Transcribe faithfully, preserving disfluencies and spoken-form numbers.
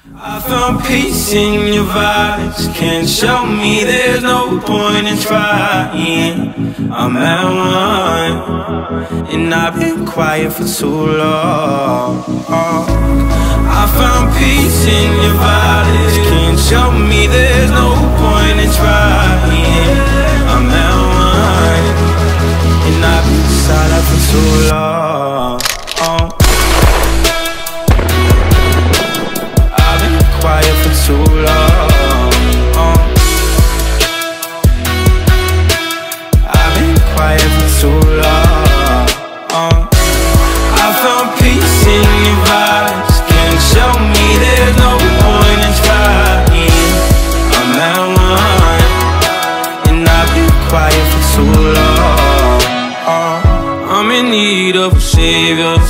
I found peace in your vibes. Can't show me there's no point in trying. I'm at one, and I've been quiet for too long. I found peace in your vibes. Can't show me there's no point in trying. I'm at one, and I've been silent for too long. Quiet for too long. uh. I've been quiet for too long. uh. I found peace in your vibes. Can't show me there's no point in trying. I'm at one, and I've been quiet for too long. uh. I'm in need of a savior.